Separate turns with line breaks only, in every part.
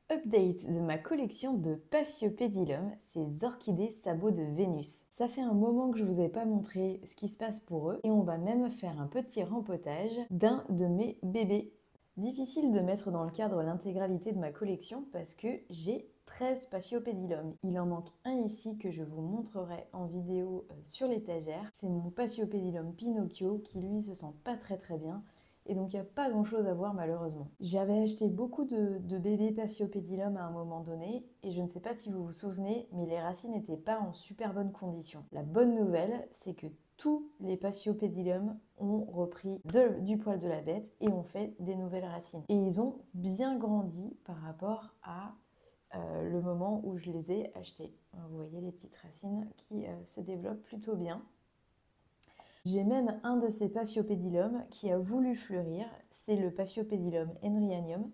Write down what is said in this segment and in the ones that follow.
Update de ma collection de Paphiopedilum, ces orchidées sabots de Vénus. Ça fait un moment que je vous ai pas montré ce qui se passe pour eux et on va même faire un petit rempotage d'un de mes bébés. Difficile de mettre dans le cadre l'intégralité de ma collection parce que j'ai 13 Paphiopedilum. Il en manque un ici que je vous montrerai en vidéo sur l'étagère. C'est mon Paphiopedilum Pinocchio qui lui se sent pas très bien. Et donc il n'y a pas grand chose à voir malheureusement. J'avais acheté beaucoup de bébés Paphiopedilum à un moment donné et je ne sais pas si vous vous souvenez, mais les racines n'étaient pas en super bonne condition. La bonne nouvelle, c'est que tous les Paphiopedilum ont repris du poil de la bête et ont fait des nouvelles racines. Et ils ont bien grandi par rapport à le moment où je les ai achetés. Vous voyez les petites racines qui se développent plutôt bien. J'ai même un de ces Paphiopedilum qui a voulu fleurir, c'est le Paphiopedilum henryanium.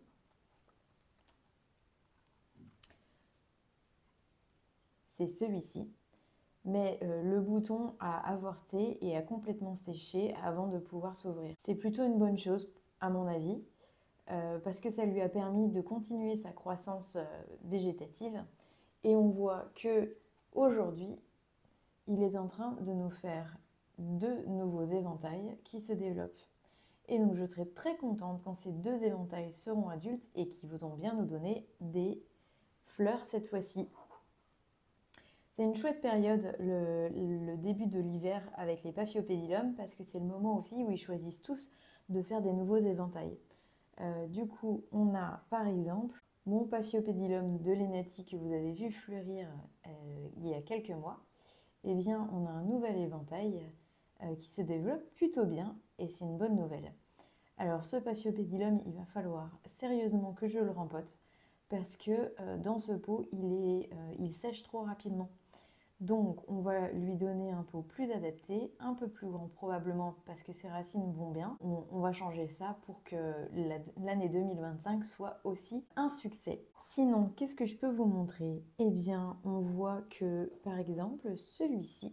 C'est celui-ci. Mais le bouton a avorté et a complètement séché avant de pouvoir s'ouvrir. C'est plutôt une bonne chose à mon avis, parce que ça lui a permis de continuer sa croissance végétative. Et on voit que aujourd'hui, il est en train de nous faire deux nouveaux éventails qui se développent. Et donc je serai très contente quand ces deux éventails seront adultes et qui voudront bien nous donner des fleurs cette fois-ci. C'est une chouette période, le début de l'hiver avec les Paphiopedilum, parce que c'est le moment aussi où ils choisissent tous de faire des nouveaux éventails. Du coup, on a par exemple mon Paphiopedilum de Lenati que vous avez vu fleurir il y a quelques mois. Eh bien, on a un nouvel éventail qui se développe plutôt bien et c'est une bonne nouvelle. Alors ce Paphiopedilum, il va falloir sérieusement que je le rempote parce que dans ce pot, il sèche trop rapidement. Donc on va lui donner un pot plus adapté, un peu plus grand probablement parce que ses racines vont bien. On va changer ça pour que l'année 2025 soit aussi un succès. Sinon, qu'est-ce que je peux vous montrer? Eh bien, on voit que par exemple celui-ci,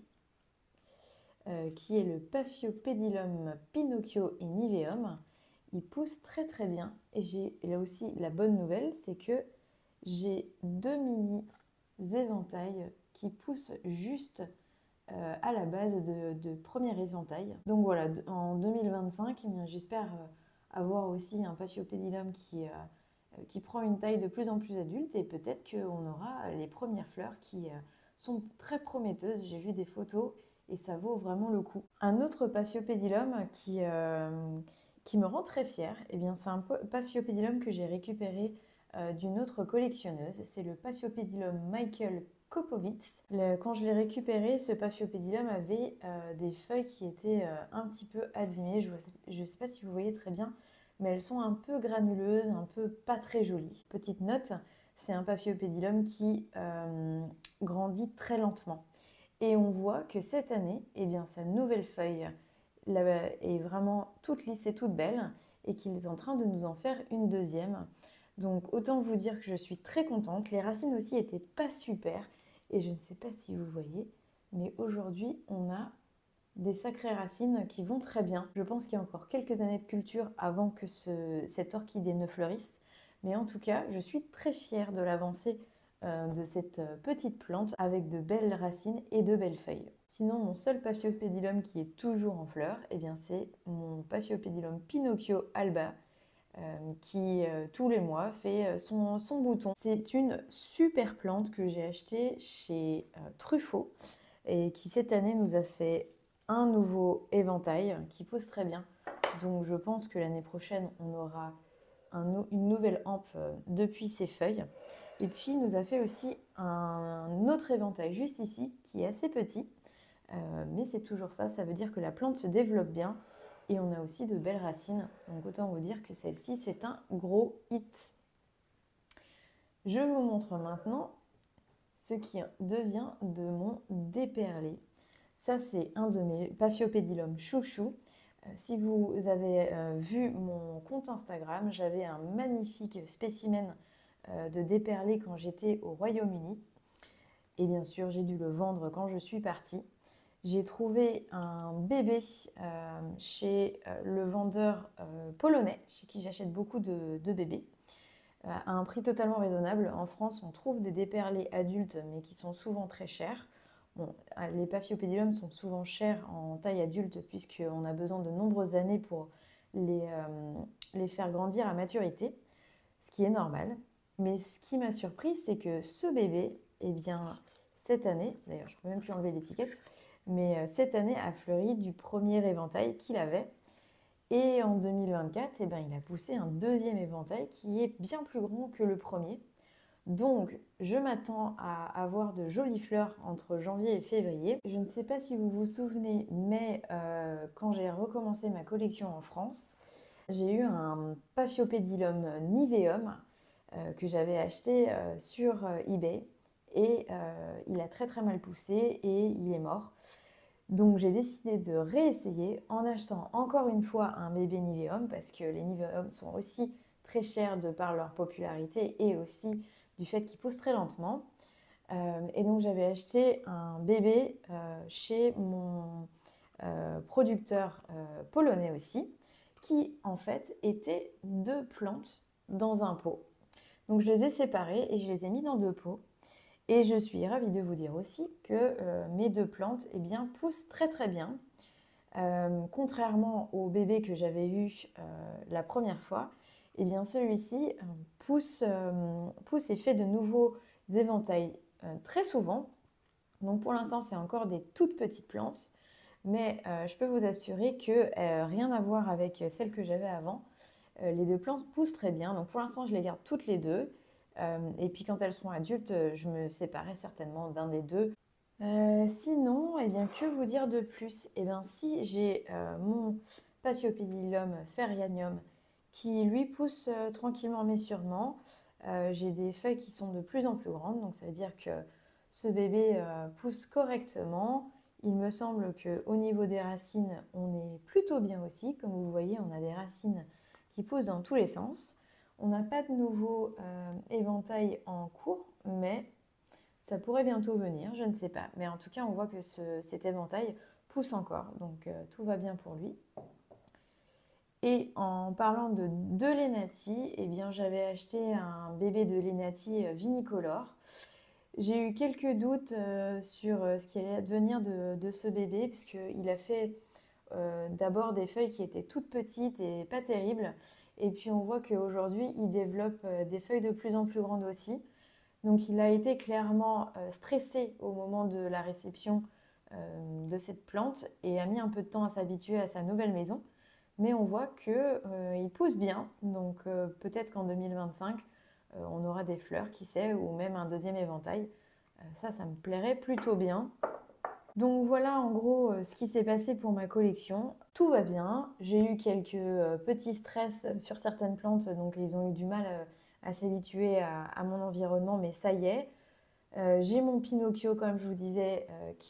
qui est le Paphiopedilum Pinocchio et Niveum, il pousse très bien. Et j'ai là aussi la bonne nouvelle, c'est que j'ai deux mini éventails qui poussent juste à la base de premier éventail. Donc voilà, en 2025, eh bien, j'espère avoir aussi un Paphiopedilum qui prend une taille de plus en plus adulte et peut-être qu'on aura les premières fleurs qui sont très prometteuses. J'ai vu des photos et ça vaut vraiment le coup. Un autre Paphiopedilum qui me rend très fière, eh bien, c'est un Paphiopedilum que j'ai récupéré d'une autre collectionneuse. C'est le Paphiopedilum Michael Kopowitz. Quand je l'ai récupéré, ce Paphiopedilum avait des feuilles qui étaient un petit peu abîmées. Je ne sais pas si vous voyez très bien, mais elles sont un peu granuleuses, un peu pas très jolies. Petite note, c'est un Paphiopedilum qui grandit très lentement. Et on voit que cette année, eh bien, sa nouvelle feuille est vraiment toute lisse et toute belle et qu'il est en train de nous en faire une deuxième. Donc autant vous dire que je suis très contente. Les racines aussi étaient pas super et je ne sais pas si vous voyez, mais aujourd'hui on a des sacrées racines qui vont très bien. Je pense qu'il y a encore quelques années de culture avant que cette orchidée ne fleurisse, mais en tout cas je suis très fière de l'avancée de cette petite plante avec de belles racines et de belles feuilles. Sinon, mon seul Paphiopedilum qui est toujours en fleurs, eh bien, c'est mon Paphiopedilum Pinocchio alba qui tous les mois fait son bouton. C'est une super plante que j'ai achetée chez Truffaut et qui cette année nous a fait un nouveau éventail qui pousse très bien. Donc je pense que l'année prochaine, on aura une nouvelle hampe depuis ses feuilles. Et puis, il nous a fait aussi un autre éventail juste ici, qui est assez petit. Mais c'est toujours ça, ça veut dire que la plante se développe bien. Et on a aussi de belles racines. Donc autant vous dire que celle-ci, c'est un gros hit. Je vous montre maintenant ce qui devient de mon déperlé. Ça, c'est un de mes Paphiopedilum chouchou. Si vous avez vu mon compte Instagram, j'avais un magnifique spécimen de déperlé quand j'étais au Royaume-Uni. Et bien sûr, j'ai dû le vendre quand je suis partie. J'ai trouvé un bébé chez le vendeur polonais, chez qui j'achète beaucoup de bébés. à un prix totalement raisonnable. En France, on trouve des déperlés adultes, mais qui sont souvent très chers. Bon, les Paphiopédilums sont souvent chers en taille adulte, puisqu'on a besoin de nombreuses années pour les faire grandir à maturité, ce qui est normal. Mais ce qui m'a surpris, c'est que ce bébé, eh bien, cette année, d'ailleurs je ne peux même plus enlever l'étiquette, mais cette année a fleuri du premier éventail qu'il avait. Et en 2024, eh ben, il a poussé un deuxième éventail qui est bien plus grand que le premier. Donc, je m'attends à avoir de jolies fleurs entre janvier et février. Je ne sais pas si vous vous souvenez, mais quand j'ai recommencé ma collection en France, j'ai eu un Paphiopedilum niveum que j'avais acheté sur eBay et il a très très mal poussé et il est mort. Donc j'ai décidé de réessayer en achetant encore une fois un bébé niveum parce que les niveums sont aussi très chers de par leur popularité et aussi du fait qu'ils poussent très lentement. Et donc j'avais acheté un bébé chez mon producteur polonais aussi, qui en fait était deux plantes dans un pot. Donc je les ai séparées et je les ai mis dans deux pots. Et je suis ravie de vous dire aussi que mes deux plantes eh bien, poussent très très bien. Contrairement au bébé que j'avais eu la première fois, eh bien celui-ci pousse et fait de nouveaux éventails très souvent. Donc pour l'instant, c'est encore des toutes petites plantes, mais je peux vous assurer que rien à voir avec celles que j'avais avant. Les deux plantes poussent très bien, donc pour l'instant, je les garde toutes les deux. Et puis quand elles seront adultes, je me séparerai certainement d'un des deux. Sinon, eh bien, que vous dire de plus? Eh bien, si j'ai mon Paphiopedilum ferrianium qui lui pousse tranquillement mais sûrement, j'ai des feuilles qui sont de plus en plus grandes, donc ça veut dire que ce bébé pousse correctement. Il me semble qu'au niveau des racines, on est plutôt bien aussi. Comme vous voyez, on a des racines qui poussent dans tous les sens. On n'a pas de nouveau éventail en cours, mais ça pourrait bientôt venir, je ne sais pas. Mais en tout cas, on voit que cet éventail pousse encore, donc tout va bien pour lui. Et en parlant de Lenati, eh bien, j'avais acheté un bébé de Lenati vinicolore. J'ai eu quelques doutes sur ce qui allait advenir de ce bébé, puisqu'il a fait d'abord des feuilles qui étaient toutes petites et pas terribles. Et puis on voit qu'aujourd'hui, il développe des feuilles de plus en plus grandes aussi. Donc il a été clairement stressé au moment de la réception de cette plante et a mis un peu de temps à s'habituer à sa nouvelle maison. Mais on voit qu'il pousse bien, donc peut-être qu'en 2025, on aura des fleurs, qui sait, ou même un deuxième éventail. Ça me plairait plutôt bien. Donc voilà en gros ce qui s'est passé pour ma collection. Tout va bien. J'ai eu quelques petits stress sur certaines plantes, donc ils ont eu du mal à s'habituer à mon environnement, mais ça y est. J'ai mon Pinocchio, comme je vous disais,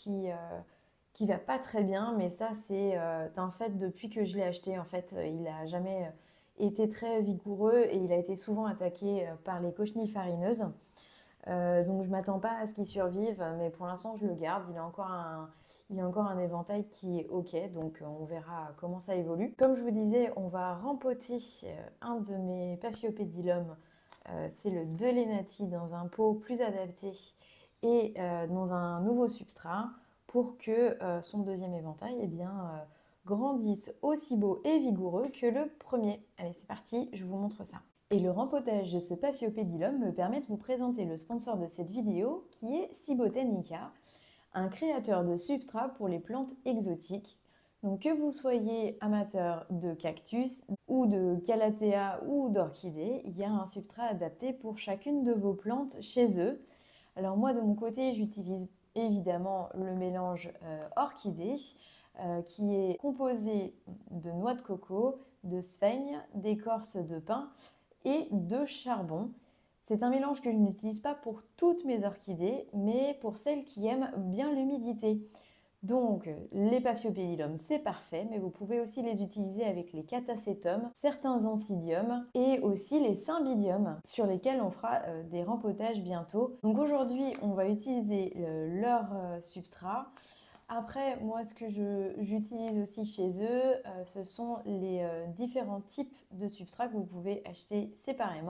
qui va pas très bien, mais ça c'est un fait depuis que je l'ai acheté. En fait, il n'a jamais été très vigoureux et il a été souvent attaqué par les cochenilles farineuses. Donc je ne m'attends pas à ce qu'il survive, mais pour l'instant je le garde. Il a encore un éventail qui est ok, donc on verra comment ça évolue. Comme je vous disais, on va rempoter un de mes Paphiopedilum, c'est le Delenati dans un pot plus adapté et dans un nouveau substrat pour que son deuxième éventail eh bien, grandisse aussi beau et vigoureux que le premier. Allez, c'est parti, je vous montre ça. Et le rempotage de ce Paphiopedilum me permet de vous présenter le sponsor de cette vidéo qui est Cibotanica, un créateur de substrats pour les plantes exotiques. Donc que vous soyez amateur de cactus ou de calathea ou d'orchidées, il y a un substrat adapté pour chacune de vos plantes chez eux. Alors moi de mon côté j'utilise évidemment le mélange orchidée qui est composé de noix de coco, de sphaigne, d'écorce de pin et de charbon. C'est un mélange que je n'utilise pas pour toutes mes orchidées, mais pour celles qui aiment bien l'humidité. Donc, les Paphiopedilum, c'est parfait, mais vous pouvez aussi les utiliser avec les Catasetum, certains Oncidium et aussi les Cymbidium, sur lesquels on fera des rempotages bientôt. Donc aujourd'hui, on va utiliser leur substrat. Après, moi, ce que j'utilise aussi chez eux, ce sont les différents types de substrats que vous pouvez acheter séparément.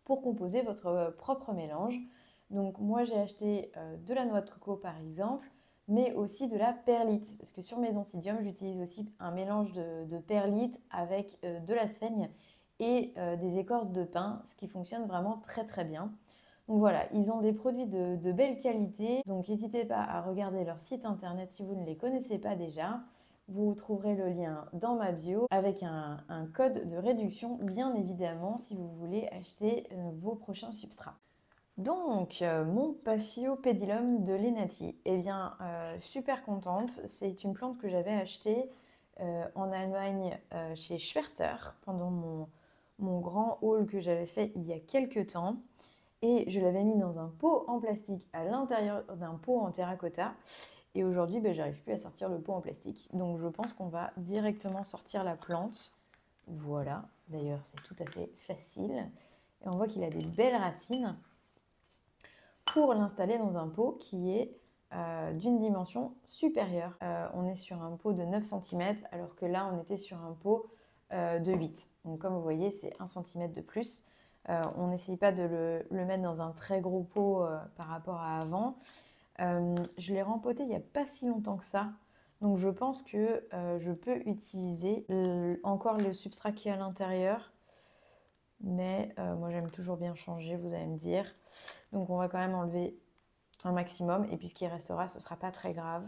pour composer votre propre mélange. Donc moi j'ai acheté de la noix de coco par exemple, mais aussi de la perlite, parce que sur mes oncidiums j'utilise aussi un mélange de perlite avec de la sphaigne et des écorces de pin, ce qui fonctionne vraiment très très bien. Donc voilà, ils ont des produits de belle qualité, donc n'hésitez pas à regarder leur site internet si vous ne les connaissez pas déjà. Vous trouverez le lien dans ma bio avec un code de réduction, bien évidemment, si vous voulez acheter vos prochains substrats. Donc, mon Paphiopedilum de Lenati, eh bien, super contente. C'est une plante que j'avais achetée en Allemagne chez Schwerter pendant mon grand haul que j'avais fait il y a quelques temps. Et je l'avais mis dans un pot en plastique à l'intérieur d'un pot en terracotta. Et aujourd'hui, j'arrive plus à sortir le pot en plastique. Donc, je pense qu'on va directement sortir la plante. Voilà, d'ailleurs, c'est tout à fait facile. Et on voit qu'il a des belles racines pour l'installer dans un pot qui est d'une dimension supérieure. On est sur un pot de 9 cm alors que là on était sur un pot de 8. Donc comme vous voyez c'est 1 cm de plus. On n'essaye pas de le mettre dans un très gros pot par rapport à avant. Je l'ai rempoté il n'y a pas si longtemps que ça. Donc je pense que je peux utiliser encore le substrat qui est à l'intérieur. Mais moi j'aime toujours bien changer, vous allez me dire. Donc on va quand même enlever un maximum et puis ce qui restera ce ne sera pas très grave.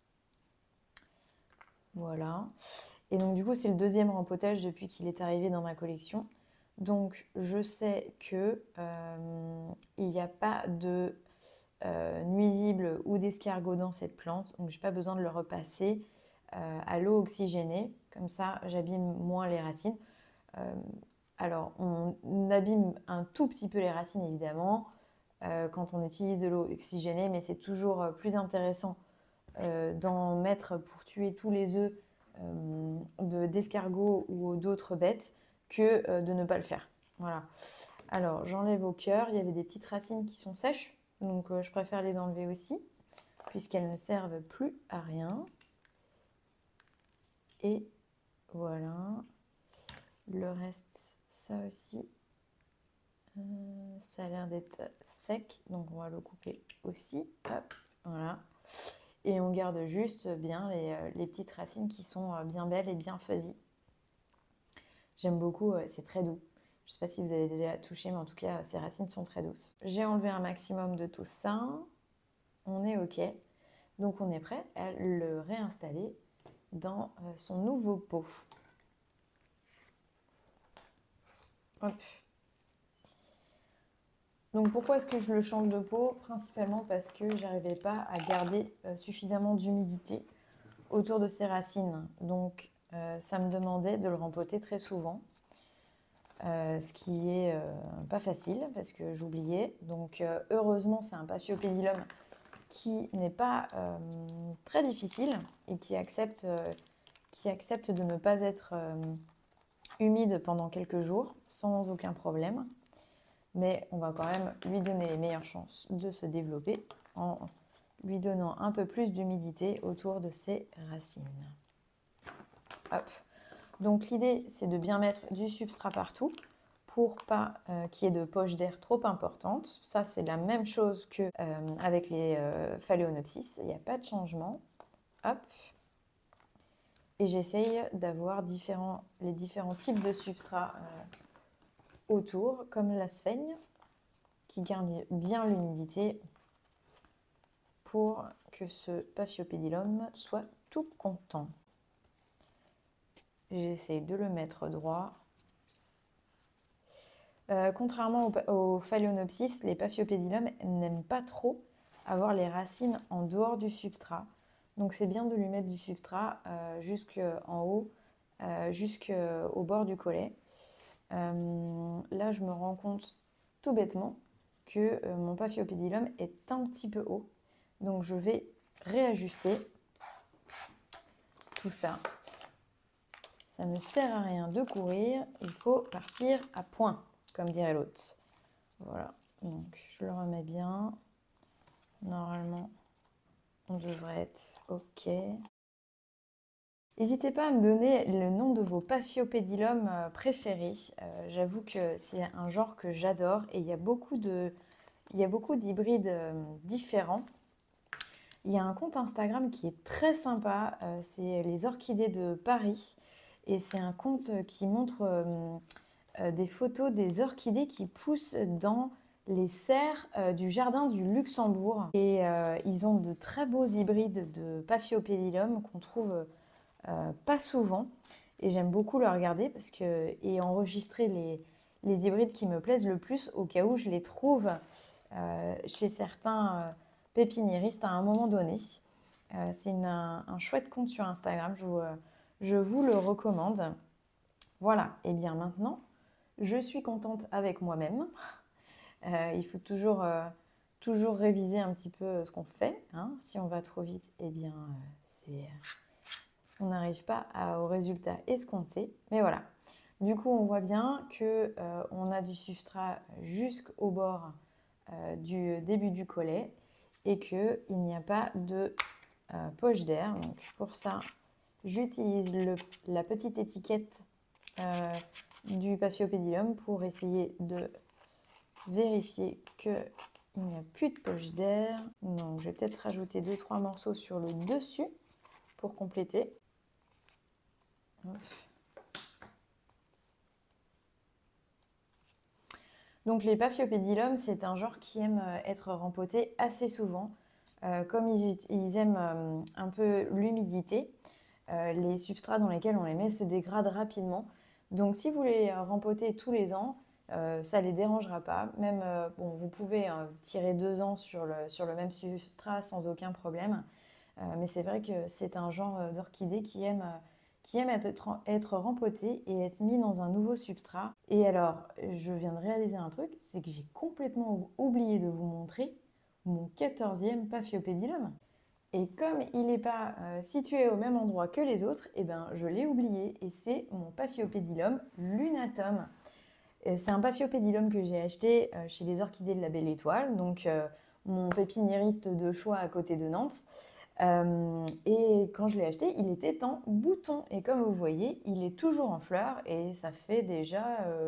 Voilà. Et donc du coup c'est le deuxième rempotage depuis qu'il est arrivé dans ma collection. Donc je sais que il n'y a pas de nuisibles ou d'escargots dans cette plante. Donc je n'ai pas besoin de le repasser à l'eau oxygénée. Comme ça j'abîme moins les racines. Alors, on abîme un tout petit peu les racines, évidemment, quand on utilise de l'eau oxygénée, mais c'est toujours plus intéressant d'en mettre pour tuer tous les œufs d'escargots ou d'autres bêtes que de ne pas le faire. Voilà. Alors, j'enlève au cœur. Il y avait des petites racines qui sont sèches, donc je préfère les enlever aussi, puisqu'elles ne servent plus à rien. Et voilà. Le reste... Ça aussi, ça a l'air d'être sec, donc on va le couper aussi. Hop, voilà. Et on garde juste bien les petites racines qui sont bien belles et bien fuzzy. J'aime beaucoup, c'est très doux. Je ne sais pas si vous avez déjà touché, mais en tout cas, ces racines sont très douces. J'ai enlevé un maximum de tout ça. On est OK. Donc on est prêt à le réinstaller dans son nouveau pot. Hop. Donc pourquoi est-ce que je le change de pot? Principalement parce que j'arrivais pas à garder suffisamment d'humidité autour de ses racines. Donc ça me demandait de le rempoter très souvent. Ce qui est pas facile parce que j'oubliais. Donc heureusement c'est un Paphiopedilum qui n'est pas très difficile et qui accepte de ne pas être humide pendant quelques jours sans aucun problème. Mais on va quand même lui donner les meilleures chances de se développer en lui donnant un peu plus d'humidité autour de ses racines. Hop. Donc l'idée, c'est de bien mettre du substrat partout pour pas qu'il y ait de poche d'air trop importante. Ça, c'est la même chose qu'avec les Phalaenopsis. Il n'y a pas de changement. Hop. Et j'essaye d'avoir les différents types de substrats autour, comme la sphaigne, qui garde bien l'humidité pour que ce Paphiopedilum soit tout content. J'essaie de le mettre droit. Contrairement aux Phalaenopsis, les Paphiopedilum n'aiment pas trop avoir les racines en dehors du substrat. Donc c'est bien de lui mettre du substrat jusqu'en haut, jusqu'au bord du collet. Là, je me rends compte tout bêtement que mon Paphiopedilum est un petit peu haut. Donc je vais réajuster tout ça. Ça ne sert à rien de courir, il faut partir à point, comme dirait l'autre. Voilà, donc je le remets bien. Normalement, on devrait être OK. N'hésitez pas à me donner le nom de vos Paphiopedilum préférés. J'avoue que c'est un genre que j'adore et il y a beaucoup d'hybrides différents. Il y a un compte Instagram qui est très sympa, c'est les orchidées de Paris. Et c'est un compte qui montre des photos des orchidées qui poussent dans les serres du jardin du Luxembourg. Et ils ont de très beaux hybrides de Paphiopedilum qu'on trouve pas souvent. Et j'aime beaucoup le regarder et enregistrer les hybrides qui me plaisent le plus au cas où je les trouve chez certains pépiniéristes à un moment donné. C'est un chouette compte sur Instagram, je vous le recommande. Voilà, et bien maintenant, je suis contente avec moi-même. Il faut toujours réviser un petit peu ce qu'on fait, hein. Si on va trop vite, eh bien, on n'arrive pas au résultat escompté. Mais voilà, du coup, on voit bien qu'on a du substrat jusqu'au bord du début du collet et qu'il n'y a pas de poche d'air. Donc pour ça, j'utilise la petite étiquette du Paphiopedilum pour essayer de vérifier qu'il n'y a plus de poche d'air. Donc je vais peut-être rajouter 2-3 morceaux sur le dessus pour compléter. Donc les Paphiopedilum, c'est un genre qui aime être rempoté assez souvent. Comme ils aiment un peu l'humidité, les substrats dans lesquels on les met se dégradent rapidement. Donc si vous les rempotez tous les ans, ça ne les dérangera pas. Même, bon, vous pouvez tirer 2 ans sur le même substrat sans aucun problème. Mais c'est vrai que c'est un genre d'orchidée qui aime être rempoté et être mis dans un nouveau substrat. Et alors, je viens de réaliser un truc, c'est que j'ai complètement oublié de vous montrer mon 14e Paphiopedilum. Et comme il n'est pas situé au même endroit que les autres, eh ben, je l'ai oublié et c'est mon Paphiopedilum lunatum. C'est un Paphiopedilum que j'ai acheté chez les Orchidées de la Belle Étoile, donc mon pépiniériste de choix à côté de Nantes. Et quand je l'ai acheté, il était en bouton. Et comme vous voyez, il est toujours en fleurs et ça fait déjà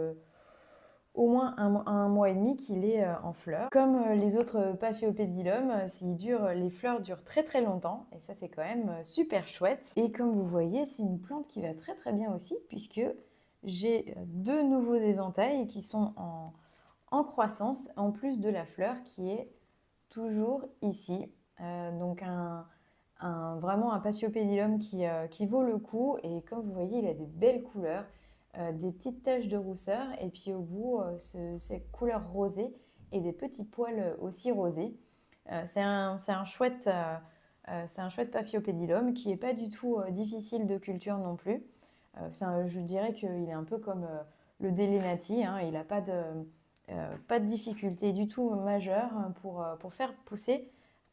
au moins un mois et demi qu'il est en fleurs. Comme les autres Paphiopedilum, les fleurs durent très très longtemps et ça c'est quand même super chouette. Et comme vous voyez, c'est une plante qui va très très bien aussi puisque j'ai 2 nouveaux éventails qui sont en croissance en plus de la fleur qui est toujours ici. Donc vraiment un Paphiopedilum qui vaut le coup et comme vous voyez il a des belles couleurs, des petites taches de rousseur et puis au bout cette couleur rosée et des petits poils aussi rosés. C'est un chouette Paphiopedilum qui n'est pas du tout difficile de culture non plus. Je dirais qu'il est un peu comme le Delenati, hein, il n'a pas de difficulté du tout majeure pour faire pousser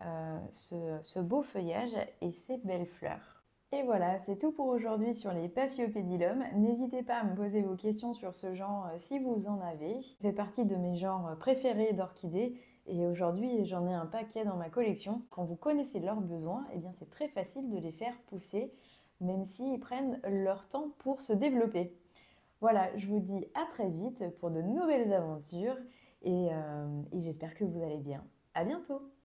ce beau feuillage et ces belles fleurs. Et voilà, c'est tout pour aujourd'hui sur les Paphiopedilum. N'hésitez pas à me poser vos questions sur ce genre si vous en avez. Ça fait partie de mes genres préférés d'orchidées et aujourd'hui j'en ai un paquet dans ma collection. Quand vous connaissez leurs besoins, eh bien c'est très facile de les faire pousser, même s'ils prennent leur temps pour se développer. Voilà, je vous dis à très vite pour de nouvelles aventures et j'espère que vous allez bien. À bientôt!